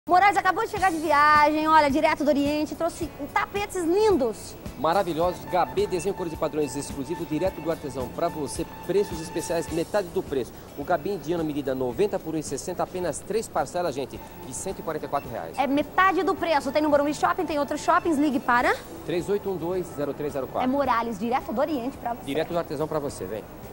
Moraes acabou de chegar de viagem, olha, direto do Oriente, trouxe tapetes lindos. Maravilhosos, Gabê, desenho, cores e padrões exclusivos, direto do artesão. Para você, preços especiais, metade do preço. O Gabê indiano, medida 90 por 1,60, apenas 3 parcelas, gente, de R$ 144. É metade do preço. Tem no Morumbi Shopping, tem outros shoppings, ligue para... 3812-0304. É Moraes, direto do Oriente para você. Direto do artesão para você, vem.